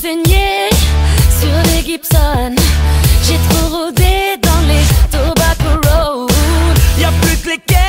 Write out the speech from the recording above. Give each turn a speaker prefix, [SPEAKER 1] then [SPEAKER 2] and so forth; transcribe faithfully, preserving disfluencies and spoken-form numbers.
[SPEAKER 1] saigné sur des Gibson. J'ai trop rôdé dans les Tobacco Road.
[SPEAKER 2] Y'a plus que les quais